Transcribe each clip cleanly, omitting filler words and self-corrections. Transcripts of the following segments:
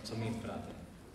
Mulțumim, frate.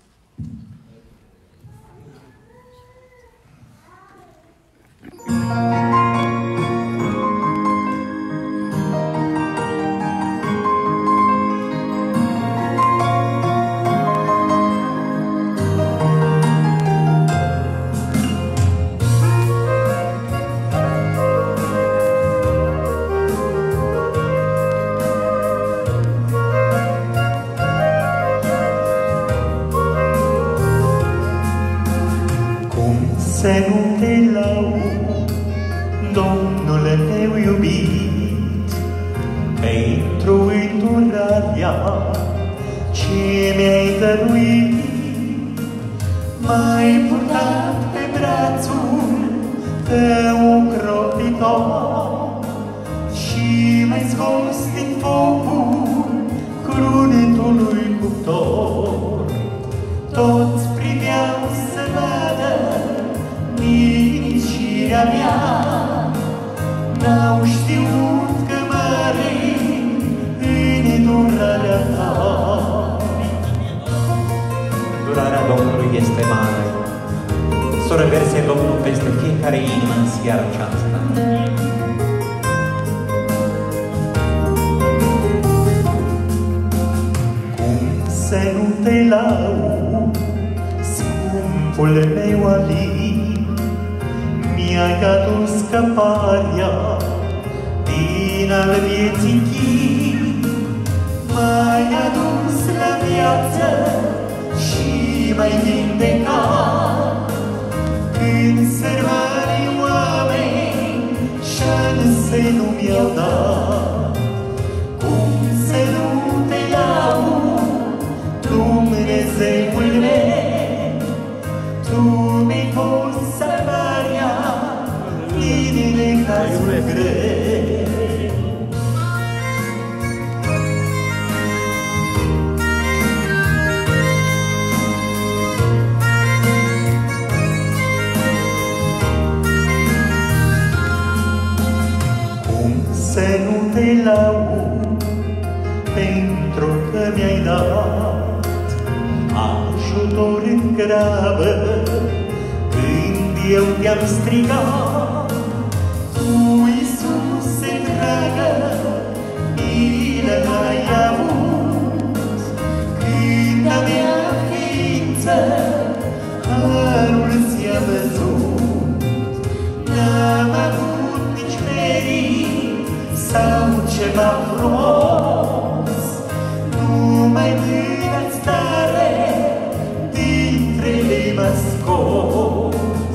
Să nu te laud, Domnule meu iubit, pentru îndurarea ce mi-ai dăruit. M-ai purtat pe brațul tău ocrotitor și m-ai scos din focul crunetului cuptor. Toți priveau să vadă nimicirea mea, n-au știut că mare în îndurarea ta. Îndurarea Domnului este mare. Să o reverse Domnul peste fiecare inimă în seara aceasta. Cum să nu te laud, scumpul meu alin, mi-ai adus scăparea din al vieții chin. M-ai adus la viață și m-ai vindecat, când sărmanii oameni șanse nu mi-au dat. Cum să nu te laud, Dumnezeul meu, Tu mi-ai fost salvarea din necazul greu. Cum să nu te laud, pentru că mi-ai dat ajutor în grabă când eu te-am strigat. Tu, Iisuse dragă, milă ai avut, când a mea ființă harul ți-a văzut. N-am avut nici merit sau ceva frumos, numai mâna stare dintre ei m-a scos.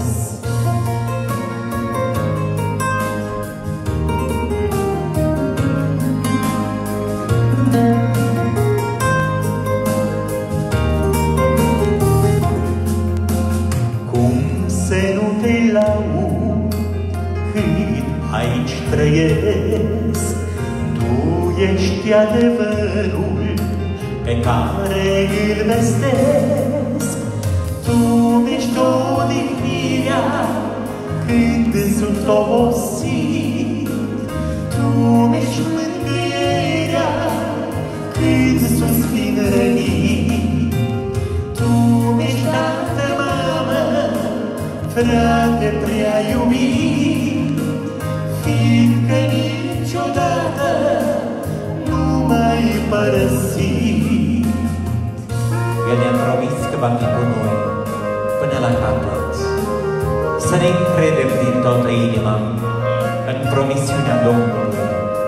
Cum să nu te laud, cât aici trăiesc, Tu ești adevărul pe care îl vestesc. Tu mi-ești odihnirea când sunt obosit, Tu mi-ești mângâierea când sunt sfinărit. Tu mi-ești tată, mamă, frate prea iubit, fiindcă niciodată nu m-ai părăsit. El ne-a promis că va fi cu noi până la capăt. Să ne încredem din toată inima în promisiunea Domnului.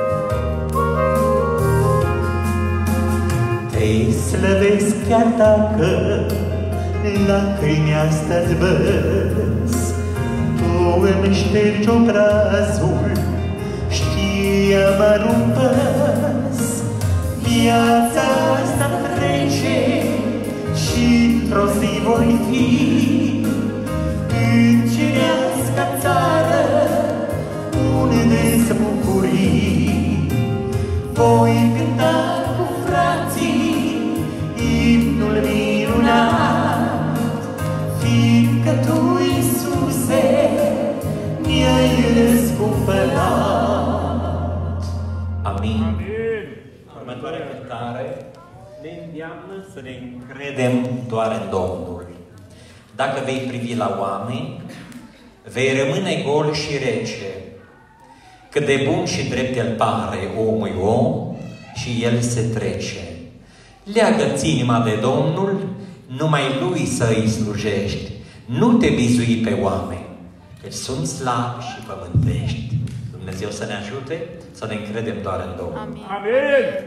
Te slăvesc chiar dacă lacrimi astăzi văz, Tu îmi ștergi obrazul, știam nu-mi păs. Viața asta trece și într-o zi voi fi în cerească țară unde-s bucurii. Voi cânta cu frații imnul minunat, fiindcă Tu, Iisuse, mi-ai răscumpărat. Amin. Următoarea cântare ne îndeamnă să ne încredem doar în Domnul. Dacă vei privi la oameni, vei rămâne gol și rece. Cât de bun și drept el pare omul om și el se trece. Leagă-ți inima de Domnul, numai Lui să îi slujești. Nu te bizui pe oameni, că sunt slabi și pământești. Dumnezeu să ne ajute să ne încredem doar în Domnul. Amin. Amin.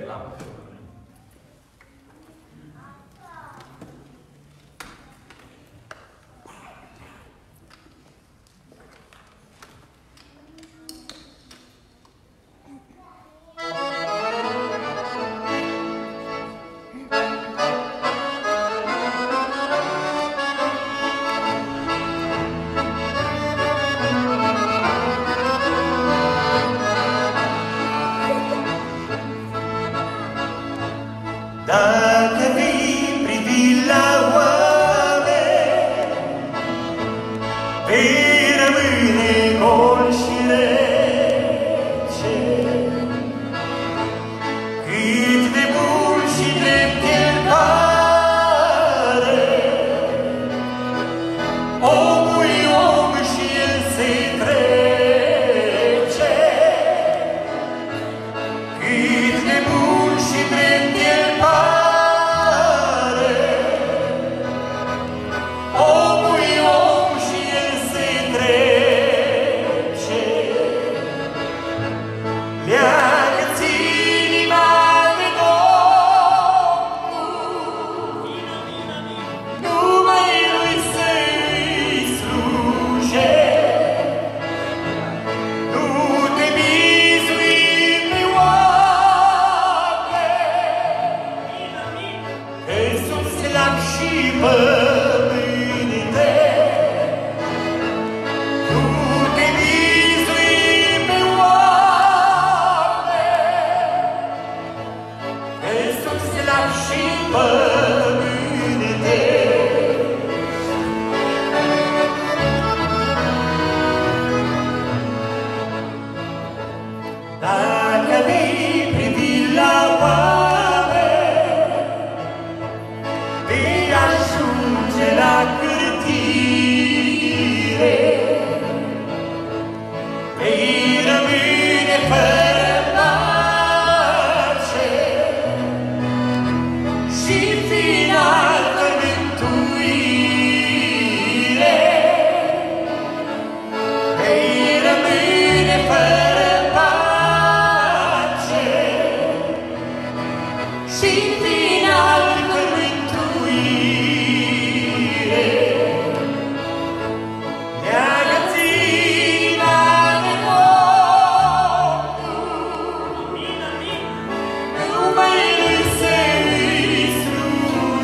Dacă vei privi la oameni, vei rămâne gol și rece. Cât de bun și drept el pare, omul e om și el se trece. Cât de bun și drept el pare, omul e om și el se trece. Leagă-ți inima de Domnul, numai Lui să-i slujești. Nu te bizui pe oameni, că sunt slabi și pământești. Nu te bizui pe oameni, că sunt slabi și pământești. Dacă vei privi la oameni, vei ajunge la cârtire. Vei rămâne fără pace și final de mântuire. Vei rămâne fără pace și final de mântuire. Leagă-ți inima de Domnul, numai Lui să-i slujești.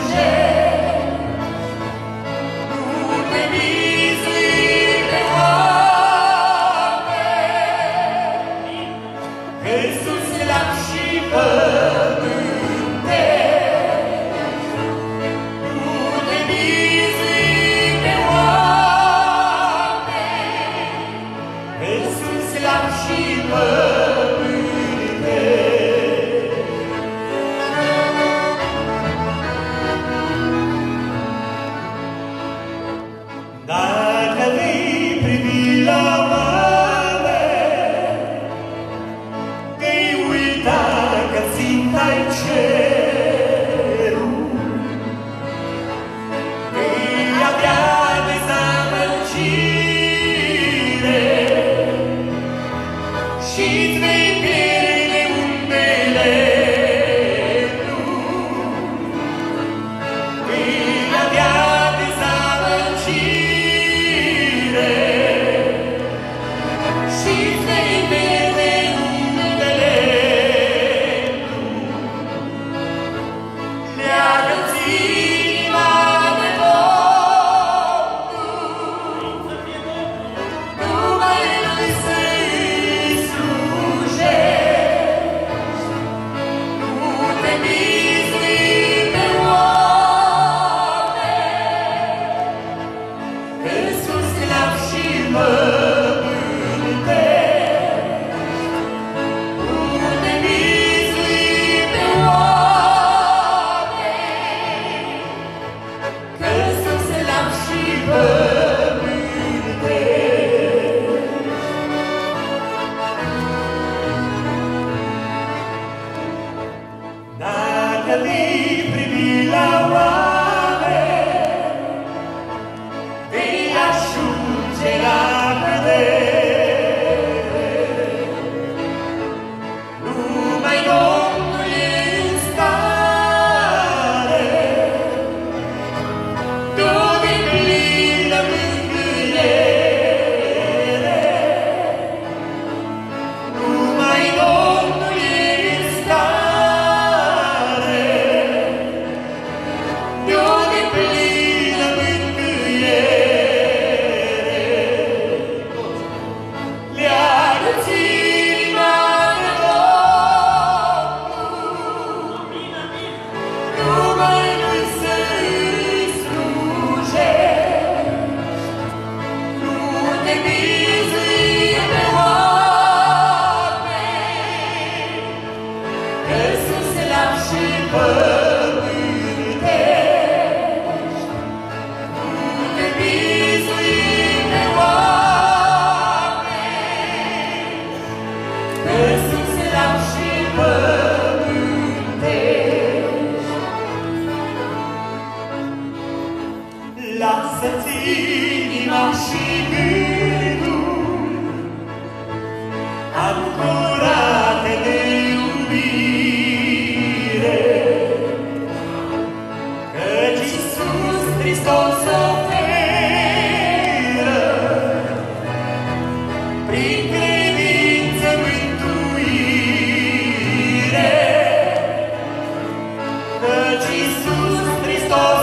vei privi la oameni, vei ajunge la cădere. Numai Domnul e în stare de o deplină mângâiere. Numai Domnul e în stare de o deplină mângâiere. Leagă-ți inima de Domnul, numai Lui să-i slujești. Nu te bizui pe oameni, că sunt slabi și pământești. Nu te bizui pe oameni, că sunt slabi și pământești. Lasă-ți inima și gândul ancorate de iubire, căci Iisus Hristos oferă prin credință mântuire, căci Iisus Hristos